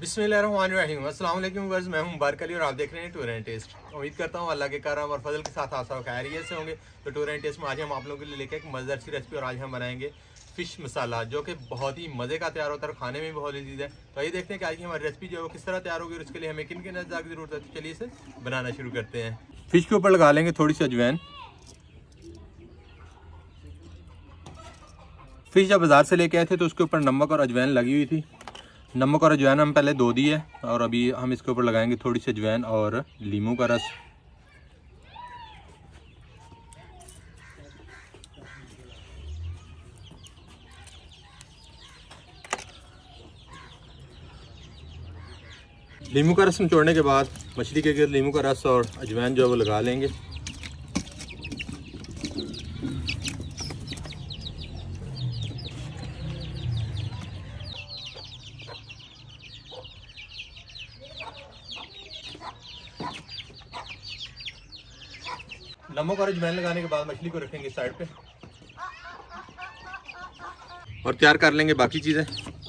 बिस्मिल्लाहिर्रहमानिर्रहीम। अस्सलाम वालेकुम व्यूअर्स, मैं हूं मुबारक अली और आप देख रहे हैं टूर एंड टेस्ट। उम्मीद करता हूं अल्लाह के करम और फजल के साथ आप सब खैरियत से होंगे। तो टूर एंड टेस्ट में आज हम आप लोगों के लिए लेके एक मज़ेदार सी रेसिपी और आज हम बनाएंगे फ़िश मसाला, जो कि बहुत ही मज़े का तैयार होता है और खाने में भी बहुत लजीज है। तो आइए देखते हैं कि आज की हमारी रेसिपी जो है किस तरह तैयार होगी और उसके लिए हमें किन किन अज्जा की ज़रूरत है। तो चलिए इसे बनाना शुरू करते हैं। फ़िश के ऊपर लगा लेंगे थोड़ी सी अजवाइन। फ़िश जब बाज़ार से लेके आए थे तो उसके ऊपर नमक और अजवाइन लगी हुई थी। नमक और अजवाइन हम पहले धो दिए और अभी हम इसके ऊपर लगाएंगे थोड़ी सी अजवाइन और लीमू का रस। लीमू का रस निचोड़ने के बाद मछली के गिर्द लीमू का रस और अजवाइन जो है वो लगा लेंगे। नमक और अजवाइन लगाने के बाद मछली को रखेंगे साइड पे और तैयार कर लेंगे बाकी चीज़ें।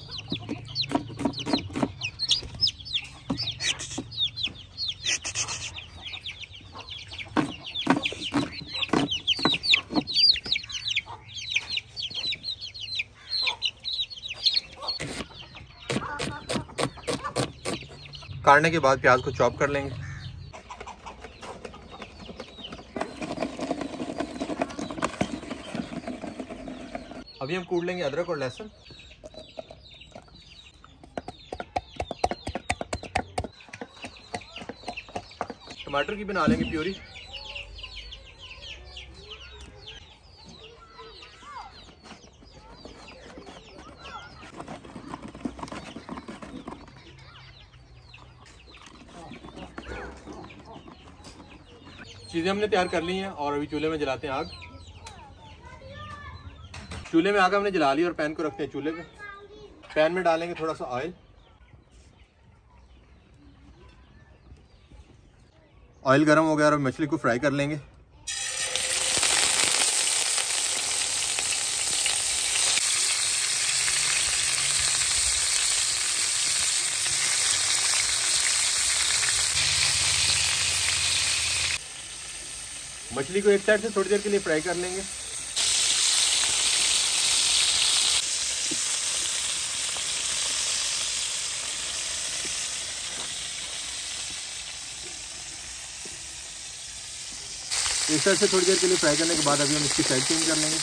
काटने के बाद प्याज को चॉप कर लेंगे। अभी हम कूट लेंगे अदरक और लहसुन। टमाटर की बना लेंगे प्यूरी। चीज़ें हमने तैयार कर ली हैं और अभी चूल्हे में जलाते हैं आग। चूल्हे में आग हमने जला ली और पैन को रखते हैं चूल्हे पे। पैन में डालेंगे थोड़ा सा ऑयल। ऑयल गर्म हो गया और मछली को फ्राई कर लेंगे। मछली को एक साइड से थोड़ी देर के लिए फ्राई कर लेंगे। एक साइड से थोड़ी देर के लिए फ्राई करने के बाद अभी हम इसकी साइड चेंज कर लेंगे।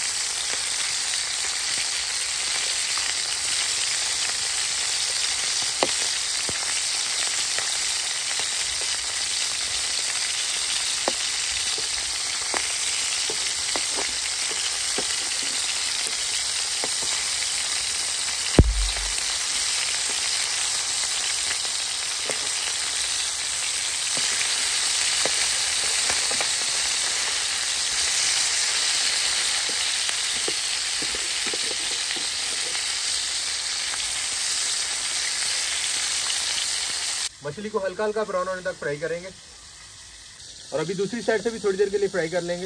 मछली को हल्का हल्का ब्राउन होने तक फ्राई करेंगे और अभी दूसरी साइड से भी थोड़ी देर के लिए फ्राई कर लेंगे।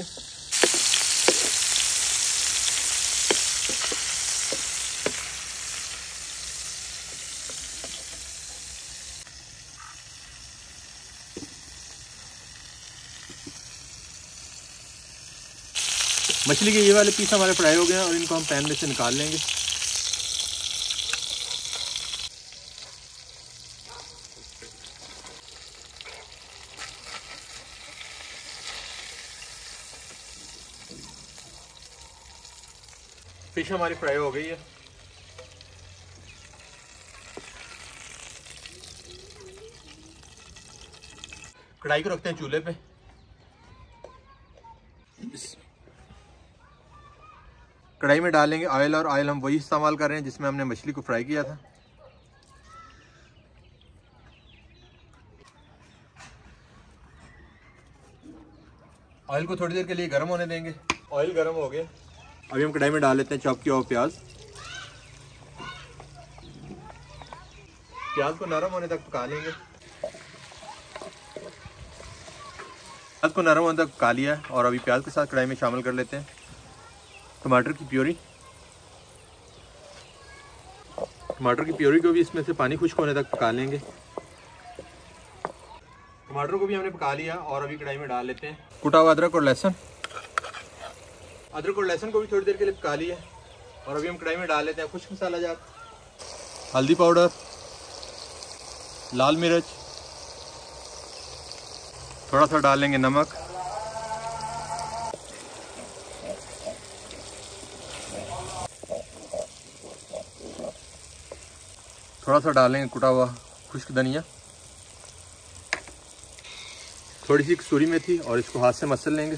मछली के ये वाले पीस हमारे फ्राई हो गए हैं और इनको हम पैन में से निकाल लेंगे। फिश हमारी फ्राई हो गई है। कढ़ाई को रखते हैं चूल्हे पे। कढ़ाई में डालेंगे ऑयल और ऑयल हम वही इस्तेमाल कर रहे हैं जिसमें हमने मछली को फ्राई किया था। ऑयल को थोड़ी देर के लिए गर्म होने देंगे। ऑयल गर्म हो गया। अभी हम कढ़ाई में डाल लेते हैं चॉप किया हुआ प्याज। प्याज को नरम होने तक पका लेंगे। प्याज को नरम होने तक पका लिया और अभी प्याज के साथ कढ़ाई में शामिल कर लेते हैं टमाटर की प्यूरी। टमाटर की प्योरी को भी इसमें से पानी खुश्क होने तक पका लेंगे। टमाटर को भी हमने पका लिया और अभी कढ़ाई में डाल लेते हैं कुटा हुआ अदरक और लहसुन। अदरक और लहसुन को भी थोड़ी देर के लिए पका लिया और अभी हम कढ़ाई में डाल लेते हैं खुश्क मसाला जात, हल्दी पाउडर, लाल मिर्च, थोड़ा सा डाल लेंगे नमक, थोड़ा सा डालेंगे कुटा हुआ खुश्क धनिया, थोड़ी सी कसूरी मेथी और इसको हाथ से मसल लेंगे।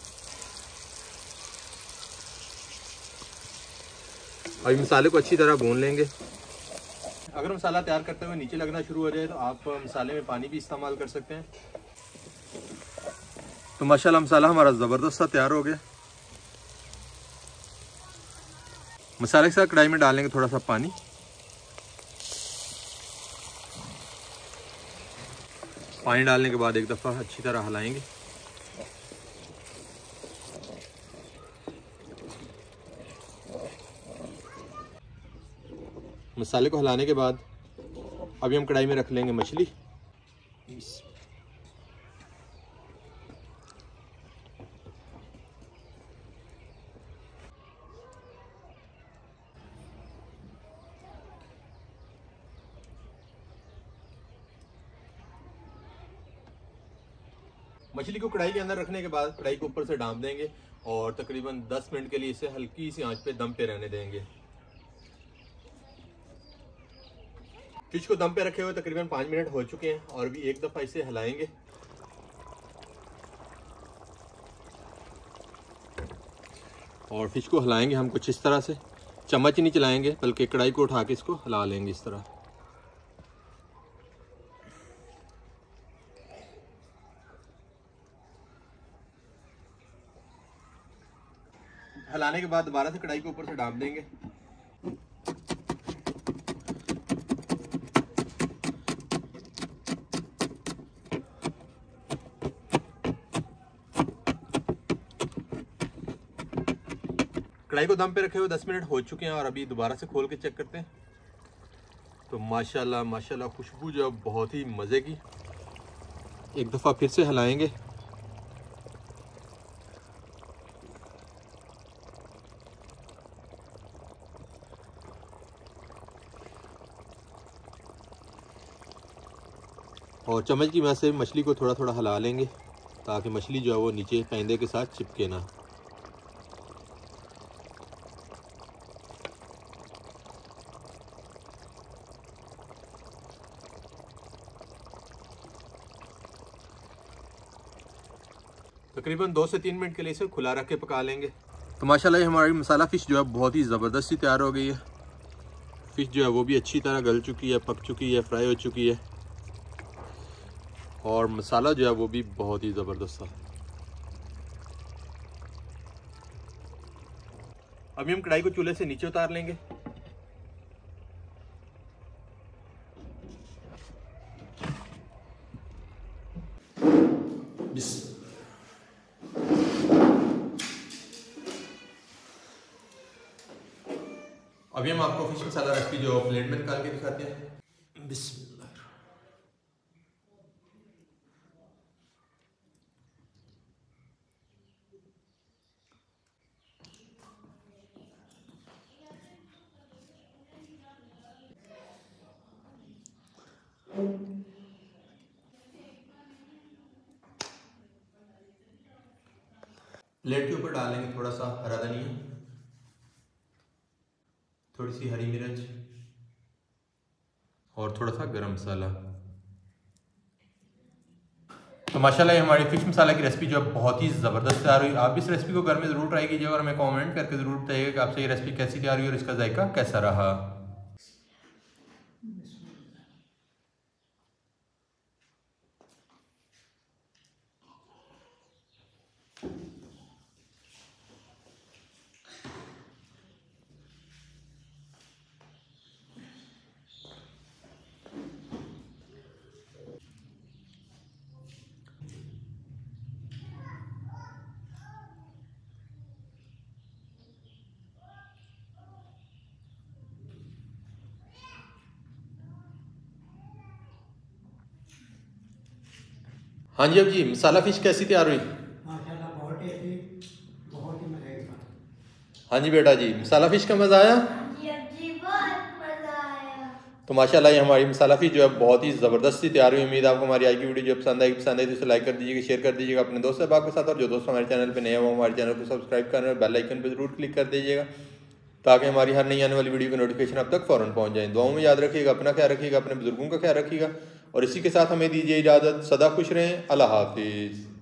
अभी मसाले को अच्छी तरह भून लेंगे। अगर मसाला तैयार करते हुए नीचे लगना शुरू हो जाए तो आप मसाले में पानी भी इस्तेमाल कर सकते हैं। तो माशाल्लाह मसाला हमारा ज़बरदस्त सा तैयार हो गया। मसाले के साथ कढ़ाई में डालेंगे थोड़ा सा पानी, पानी डालने के बाद एक दफ़ा अच्छी तरह हिलाएंगे। मसाले को हिलाने के बाद अभी हम कढ़ाई में रख लेंगे मछली। मछली को कढ़ाई के अंदर रखने के बाद कढ़ाई को ऊपर से ढाँप देंगे और तकरीबन 10 मिनट के लिए इसे हल्की सी आंच पे दम पे रहने देंगे। फिश को दम पे रखे हुए तकरीबन 5 मिनट हो चुके हैं और भी एक दफ़ा इसे हिलाएंगे। और फिश को हिलाएंगे हम कुछ इस तरह से, चम्मच नहीं चलाएंगे बल्कि कढ़ाई को उठा के इसको हिला लेंगे इस तरह। हिलाने के बाद दोबारा से कढ़ाई को ऊपर से ढाँप देंगे। कढ़ाई को दम पे रखे हुए 10 मिनट हो चुके हैं और अभी दोबारा से खोल के चेक करते हैं। तो माशाल्लाह माशाल्लाह खुशबू जो है बहुत ही मज़े की। एक दफ़ा फिर से हिलाएंगे। और चम्मच की मदद से मछली को थोड़ा थोड़ा हिला लेंगे ताकि मछली जो है वो नीचे पैंदे के साथ चिपके ना। तकरीबन 2 से 3 मिनट के लिए इसे खुला रख के पका लेंगे। तो माशाल्लाह हमारी मसाला फ़िश जो है बहुत ही ज़बरदस्त सी तैयार हो गई है। फ़िश जो है वो भी अच्छी तरह गल चुकी है, पक चुकी है, फ्राई हो चुकी है और मसाला जो है वो भी बहुत ही ज़बरदस्त है। अभी हम कढ़ाई को चूल्हे से नीचे उतार लेंगे। अभी हम आपको फिश मसाला रेसिपी जो प्लेट में निकाल के दिखाते हैं। बिस्मिल्लाह। प्लेट के ऊपर डालेंगे थोड़ा सा हरा धनिया, थोड़ी सी हरी मिर्च और थोड़ा सा गरम मसाला। तो माशाल्लाह हमारी फिश मसाला की रेसिपी जो है बहुत ही ज़बरदस्त तैयार हुई। आप इस रेसिपी को घर में ज़रूर ट्राई कीजिएगा और हमें कमेंट करके ज़रूर बताइएगा कि आपसे ये रेसिपी कैसी तैयार हुई और इसका जायका कैसा रहा। हाँ जी अब जी, मसाला फ़िश कैसी तैयार हुई? माशाल्लाह बहुत टेस्टी, बहुत ही मज़े का। हाँ जी बेटा जी, मसाला फ़िश का मज़ा आया? जी अब जी बहुत मजा आया। तो माशाल्लाह ये हमारी मसाला फ़िश जो है बहुत ही ज़बरदस्त सी तैयार हुई। उम्मीद है आपको हमारी आज की वीडियो जो पसंद आई तो इसे लाइक कर दीजिएगा, शेयर कर दीजिएगा अपने दोस्त अहबाब के साथ, और जो दोस्त हमारे चैनल पे नए हैं वो हमारे चैनल को सब्सक्राइब करें और बेल आइकन पर जरूर क्लिक कर दीजिएगा ताकि हमारी हर नई आने वाली वीडियो की नोटिफिकेशन अब तक फ़ौरन पहुँच जाए। दुआओं में याद रखिएगा, अपना ख्याल रखिएगा, अपने बुजुर्गों का ख्याल रखिएगा, और इसी के साथ हमें दीजिए इजाज़त। सदा खुश रहें। अल्लाह हाफिज़।